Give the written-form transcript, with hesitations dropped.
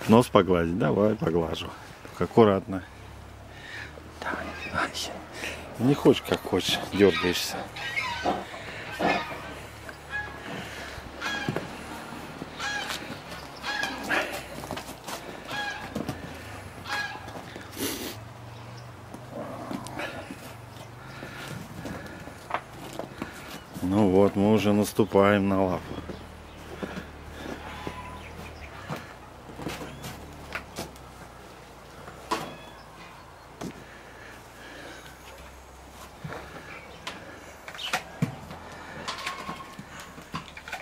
Нос погладить? Давай, поглажу. Только аккуратно. Давай. Не хочешь, как хочешь, дергаешься. Ну вот, мы уже наступаем на лапу.